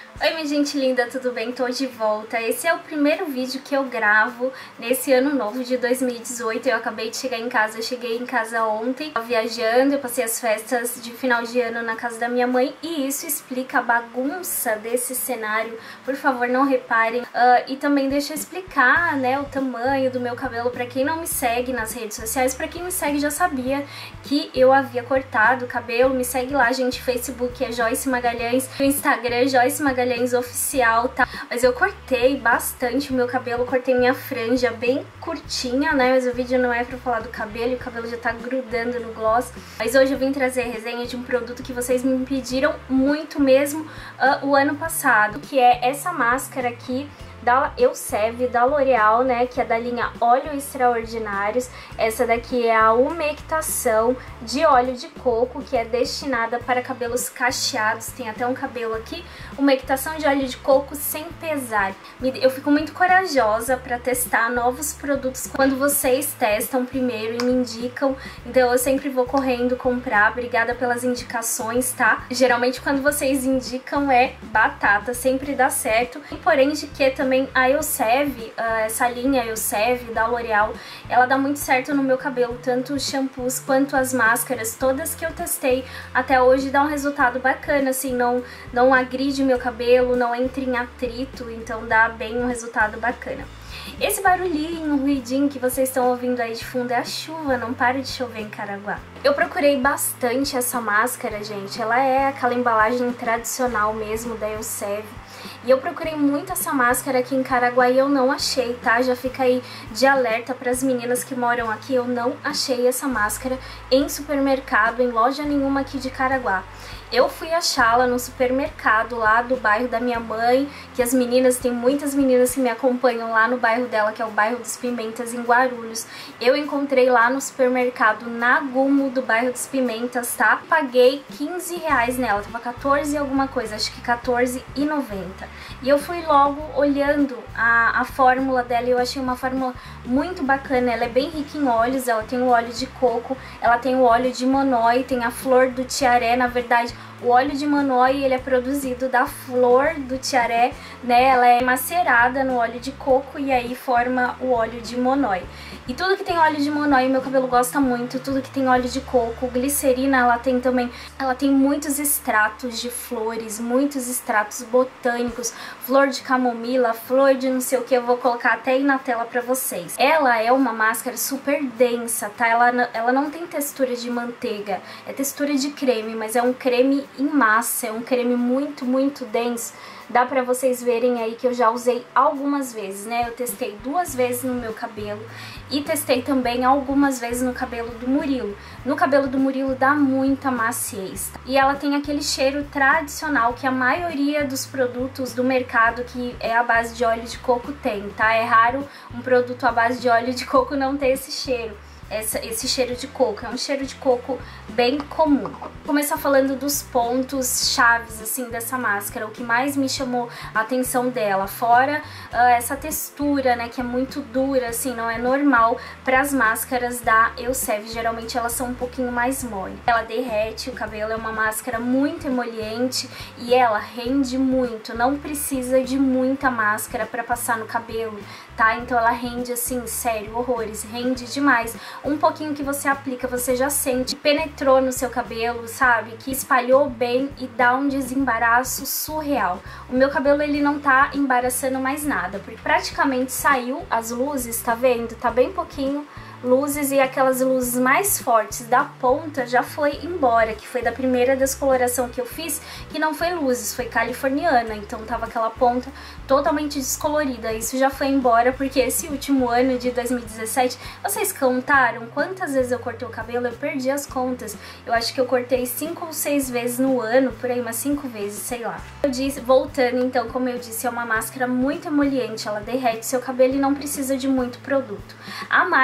Oi minha gente linda, tudo bem? Tô de volta. Esse é o primeiro vídeo que eu gravo nesse ano novo de 2018. Eu acabei de chegar em casa, eu cheguei em casa ontem, viajando, eu passei as festas de final de ano na casa da minha mãe e isso explica a bagunça desse cenário. Por favor, não reparem. E também deixa eu explicar, né, o tamanho do meu cabelo pra quem não me segue nas redes sociais. Pra quem me segue já sabia que eu havia cortado o cabelo. Me segue lá, gente, Facebook é Joyce Magalhães, o Instagram é Joyce Magalhães oficial, tá? Mas eu cortei bastante o meu cabelo, cortei minha franja bem curtinha, né? Mas o vídeo não é pra falar do cabelo e o cabelo já tá grudando no gloss. Mas hoje eu vim trazer a resenha de um produto que vocês me pediram muito mesmo o ano passado, que é essa máscara aqui da Elseve, da L'Oréal, né, que é da linha Óleo Extraordinários. Essa daqui é a umectação de óleo de coco, que é destinada para cabelos cacheados. Tem até um cabelo aqui, umectação de óleo de coco sem pesar. Eu fico muito corajosa para testar novos produtos quando vocês testam primeiro e me indicam, então eu sempre vou correndo comprar. Obrigada pelas indicações, tá? Geralmente quando vocês indicam é batata, sempre dá certo. E porém de que também a Elseve, essa linha Elseve da L'Oréal, ela dá muito certo no meu cabelo, tanto os shampoos quanto as máscaras, todas que eu testei até hoje dá um resultado bacana, assim, não agride meu cabelo, não entra em atrito, então dá bem um resultado bacana. Esse barulhinho, ruidinho que vocês estão ouvindo aí de fundo é a chuva, não para de chover em Caraguá. Eu procurei bastante essa máscara, gente, ela é aquela embalagem tradicional mesmo da Elseve. E eu procurei muito essa máscara aqui em Caraguá e eu não achei, tá? Já fica aí de alerta para as meninas que moram aqui, eu não achei essa máscara em supermercado, em loja nenhuma aqui de Caraguá. Eu fui achá-la no supermercado lá do bairro da minha mãe, que as meninas, tem muitas meninas que me acompanham lá no bairro dela, que é o bairro dos Pimentas, em Guarulhos. Eu encontrei lá no supermercado na Gumo do bairro dos Pimentas, tá? Paguei R$15 nela, tava 14 e alguma coisa, acho que R$14,90. E eu fui logo olhando a fórmula dela e eu achei uma fórmula muito bacana. Ela é bem rica em óleos, ela tem o óleo de coco, ela tem o óleo de monói, tem a flor do tiaré. Na verdade, o óleo de monói, ele é produzido da flor do tiaré, né? Ela é macerada no óleo de coco e aí forma o óleo de monói. E tudo que tem óleo de monói, meu cabelo gosta muito. Tudo que tem óleo de coco, glicerina, ela tem também. Ela tem muitos extratos de flores, muitos extratos botânicos, flor de camomila, flor de não sei o que. Eu vou colocar até aí na tela pra vocês. Ela é uma máscara super densa, tá? Ela não tem textura de manteiga, é textura de creme, mas é um creme em massa, é um creme muito, muito denso. Dá pra vocês verem aí que eu já usei algumas vezes, né? Eu testei 2 vezes no meu cabelo e testei também algumas vezes no cabelo do Murilo. No cabelo do Murilo dá muita maciez. E ela tem aquele cheiro tradicional que a maioria dos produtos do mercado que é à base de óleo de coco tem, tá? É raro um produto à base de óleo de coco não ter esse cheiro. Esse cheiro de coco, é um cheiro de coco bem comum. Vou começar falando dos pontos chaves assim dessa máscara, o que mais me chamou a atenção dela, fora essa textura, né, que é muito dura, assim, não é normal para as máscaras da Elseve, geralmente elas são um pouquinho mais mole. Ela derrete o cabelo, é uma máscara muito emoliente e ela rende muito, não precisa de muita máscara para passar no cabelo, tá? Então ela rende assim, sério, horrores, rende demais. Um pouquinho que você aplica, você já sente, penetrou no seu cabelo, sabe? Que espalhou bem e dá um desembaraço surreal. O meu cabelo, ele não tá embaraçando mais nada, porque praticamente saiu as luzes, tá vendo? Tá bem pouquinho luzes e aquelas luzes mais fortes da ponta já foi embora, que foi da primeira descoloração que eu fiz, que não foi luzes, foi californiana, então tava aquela ponta totalmente descolorida. Isso já foi embora porque esse último ano de 2017, vocês contaram quantas vezes eu cortei o cabelo? Eu perdi as contas. Eu acho que eu cortei 5 ou 6 vezes no ano, por aí umas 5 vezes, sei lá. Eu disse, voltando então, como eu disse, é uma máscara muito emoliente, ela derrete seu cabelo e não precisa de muito produto. A marca Pé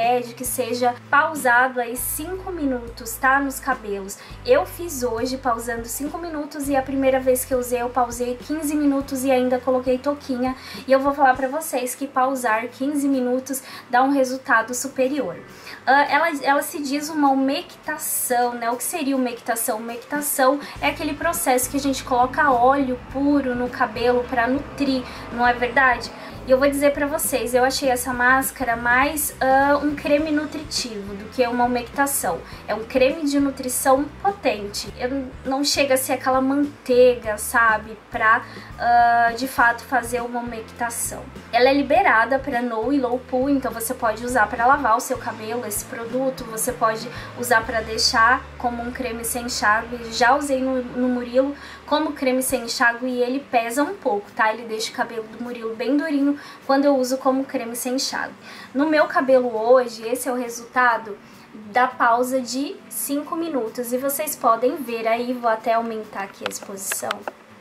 pede que seja pausado aí 5 minutos, tá? Nos cabelos. Eu fiz hoje pausando 5 minutos e a primeira vez que eu usei, eu pausei 15 minutos e ainda coloquei touquinha. E eu vou falar pra vocês que pausar 15 minutos dá um resultado superior. Ela se diz uma umectação, né? O que seria umectação? Umectação é aquele processo que a gente coloca óleo puro no cabelo pra nutrir, não é verdade? E eu vou dizer pra vocês, eu achei essa máscara mais um creme nutritivo do que uma umectação. É um creme de nutrição potente. Não chega a ser aquela manteiga, sabe? Pra, de fato, fazer uma umectação. Ela é liberada pra no e low poo, então você pode usar pra lavar o seu cabelo, esse produto. Você pode usar pra deixar como um creme sem enxágue. Já usei no Murilo como creme sem enxágue e ele pesa um pouco, tá? Ele deixa o cabelo do Murilo bem durinho quando eu uso como creme sem enxágue. No meu cabelo hoje, esse é o resultado da pausa de 5 minutos. E vocês podem ver aí, vou até aumentar aqui a exposição.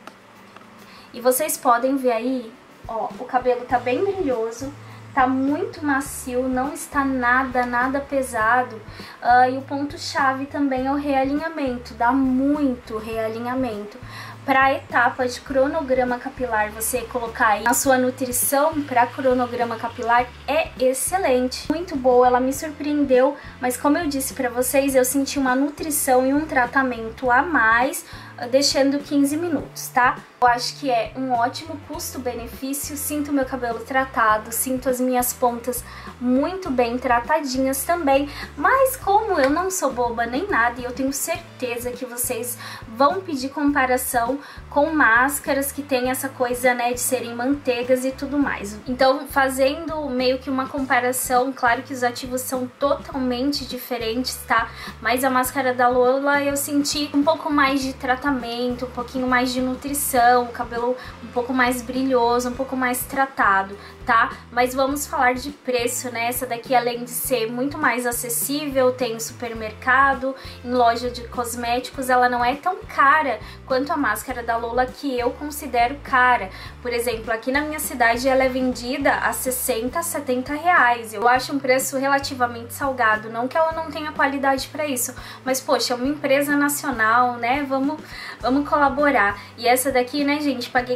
E vocês podem ver aí, ó, o cabelo tá bem brilhoso, tá muito macio, não está nada pesado. E o ponto-chave também é o realinhamento, dá muito realinhamento. Para a etapa de cronograma capilar, você colocar aí a sua nutrição para cronograma capilar é excelente. Muito boa, ela me surpreendeu, mas como eu disse para vocês, eu senti uma nutrição e um tratamento a mais, deixando 15 minutos, tá? Eu acho que é um ótimo custo-benefício, sinto meu cabelo tratado, sinto as minhas pontas muito bem tratadinhas também, mas como eu não sou boba nem nada e eu tenho certeza que vocês vão pedir comparação com máscaras que tem essa coisa, né, de serem manteigas e tudo mais. Então, fazendo meio que uma comparação, claro que os ativos são totalmente diferentes, tá? Mas a máscara da Lola eu senti um pouco mais de tratamento, um pouquinho mais de nutrição, o cabelo um pouco mais brilhoso, um pouco mais tratado, tá? Mas vamos falar de preço, né? Essa daqui, além de ser muito mais acessível, tem em supermercado, em loja de cosméticos, ela não é tão cara quanto a máscara da Lola, que eu considero cara. Por exemplo, aqui na minha cidade ela é vendida a 60, 70 reais. Eu acho um preço relativamente salgado, não que ela não tenha qualidade para isso, mas poxa, é uma empresa nacional, né? Vamos colaborar. E essa daqui, né, gente, paguei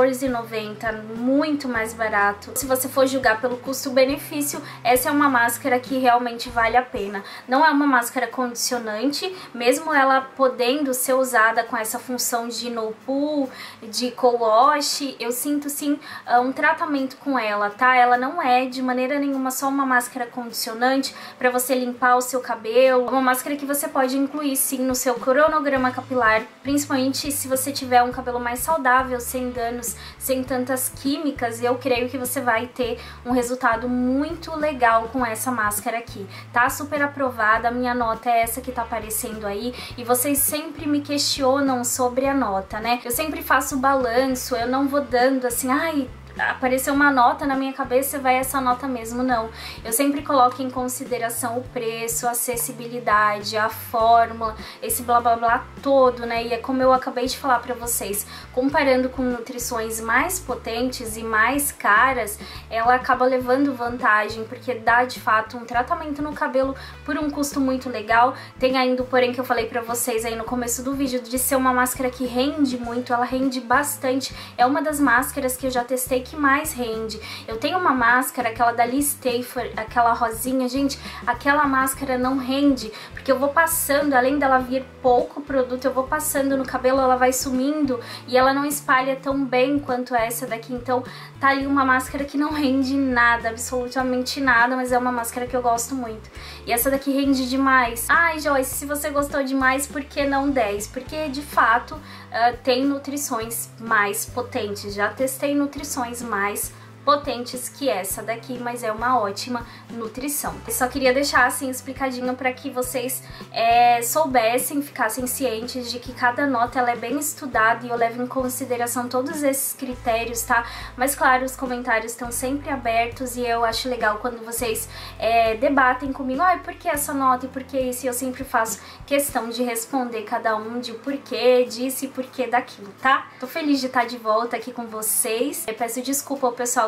R$14,90, muito mais barato. Se você for julgar pelo custo-benefício, essa é uma máscara que realmente vale a pena. Não é uma máscara condicionante, mesmo ela podendo ser usada com essa função de no poo, de co-wash, eu sinto sim um tratamento com ela, tá? Ela não é de maneira nenhuma só uma máscara condicionante para você limpar o seu cabelo. É uma máscara que você pode incluir sim no seu cronograma capilar, principalmente se você tiver um cabelo mais saudável, sem danos, sem tantas químicas, eu creio que você vai ter um resultado muito legal com essa máscara aqui. Tá super aprovada, a minha nota é essa que tá aparecendo aí, e vocês sempre me questionam sobre a nota, né? Eu sempre faço balanço, eu não vou dando assim, ai, apareceu uma nota na minha cabeça, vai essa nota mesmo, não. Eu sempre coloco em consideração o preço, a acessibilidade, a fórmula, esse blá blá blá todo, né? E é como eu acabei de falar pra vocês, comparando com nutrições mais potentes e mais caras, ela acaba levando vantagem, porque dá de fato um tratamento no cabelo por um custo muito legal. Tem ainda o porém que eu falei pra vocês aí no começo do vídeo, de ser uma máscara que rende muito, ela rende bastante. É uma das máscaras que eu já testei que mais rende. Eu tenho uma máscara, aquela da Lee Stafford, aquela rosinha, gente, aquela máscara não rende, porque eu vou passando, além dela vir pouco produto, eu vou passando no cabelo, ela vai sumindo e ela não espalha tão bem quanto essa daqui. Então tá ali uma máscara que não rende nada, absolutamente nada, mas é uma máscara que eu gosto muito. E essa daqui rende demais. Ai, Joyce, se você gostou demais, por que não 10? Porque de fato tem nutrições mais potentes. Já testei nutrições mais potentes que essa daqui, mas é uma ótima nutrição. Eu só queria deixar assim explicadinho para que vocês soubessem, ficassem cientes de que cada nota ela é bem estudada e eu levo em consideração todos esses critérios, tá? Mas claro, os comentários estão sempre abertos e eu acho legal quando vocês debatem comigo, ai, por que essa nota e por que isso? E eu sempre faço questão de responder cada um de porquê disso e porquê daquilo, tá? Tô feliz de estar de volta aqui com vocês. Eu peço desculpa ao pessoal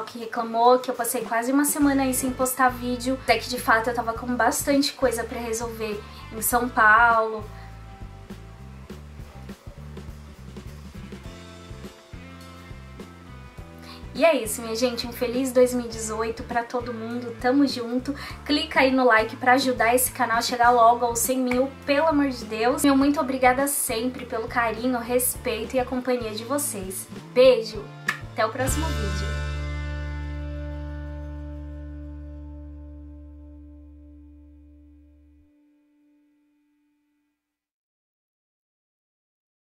pessoal que reclamou que eu passei quase uma semana aí sem postar vídeo. Até que de fato eu tava com bastante coisa pra resolver em São Paulo. E é isso, minha gente, um feliz 2018 pra todo mundo, tamo junto. Clica aí no like pra ajudar esse canal a chegar logo aos 100 mil, pelo amor de Deus. Meu muito obrigada sempre pelo carinho, respeito e a companhia de vocês. Beijo, até o próximo vídeo.